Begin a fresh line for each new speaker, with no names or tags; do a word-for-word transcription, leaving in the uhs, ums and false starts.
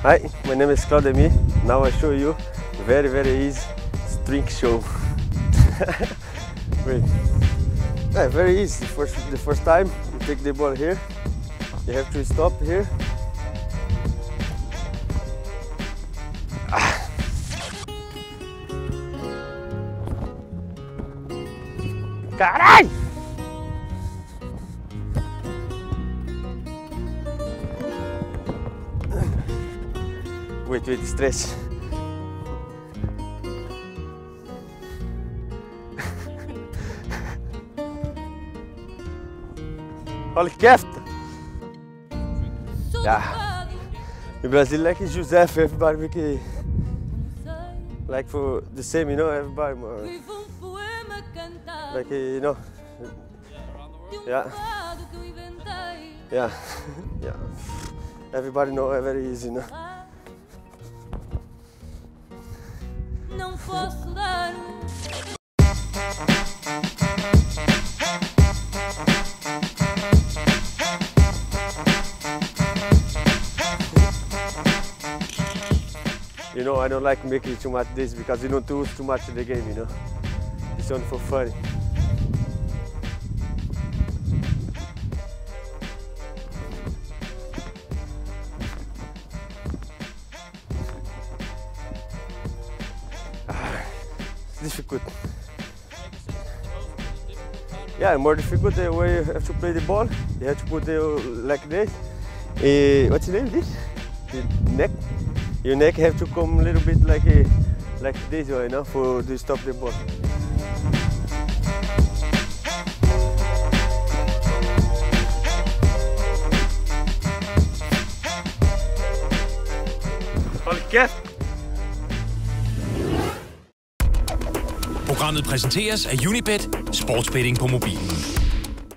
Hi, my name is Claudemir. Now I show you very very easy string show. Wait. Yeah, very easy. First, the first time you take the ball here, you have to stop here. Ah. Carai! Wait, wait, stretch. Olha que keft! Yeah. In Brazil, like Joseph, everybody make it like for the same, you know, everybody more. Like, you know. Yeah. Yeah. Yeah. Everybody know very easy, you know.
Não posso dar.
You know, I don't like making too much this because you don't do too much in the game, you know. It's only for fun. It's difficult. Yeah, more difficult the way you have to play the ball. You have to put the like this. Uh, what's the name of this? The neck. Your neck have to come a little bit like a, like this way, you know, for to stop the ball. Hold kæft!
Programmet præsenteres af Unibet, sportsbetting på mobilen.